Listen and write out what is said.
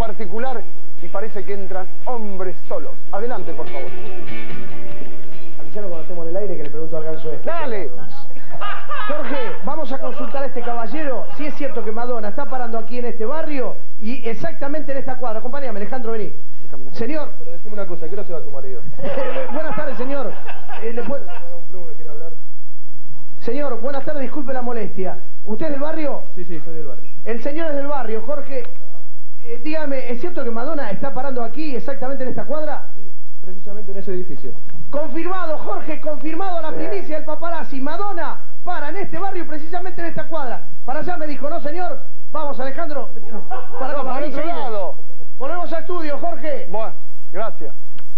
particular y parece que entran hombres solos. Adelante, por favor. Avisame cuando estemos en el aire que le pregunto al ganso este. ¡Dale! Jorge, vamos a consultar a este caballero si es cierto que Madonna está parando aquí en este barrio y exactamente en esta cuadra. Acompáñame, Alejandro, vení. Señor. Pero decime una cosa, ¿qué hora se va tu marido? Buenas tardes, señor. Señor, buenas tardes, disculpe la molestia. ¿Usted es del barrio? Sí, soy del barrio. El señor es del barrio, Jorge. Dígame, ¿es cierto que Madonna está parando aquí exactamente en esta cuadra? Sí, precisamente en ese edificio. Confirmado, Jorge, confirmado la primicia del paparazzi. Madonna para en este barrio, precisamente en esta cuadra. Para allá me dijo, ¿no, señor? Vamos, Alejandro. Para otro lado. Volvemos al estudio, Jorge. Bueno, gracias.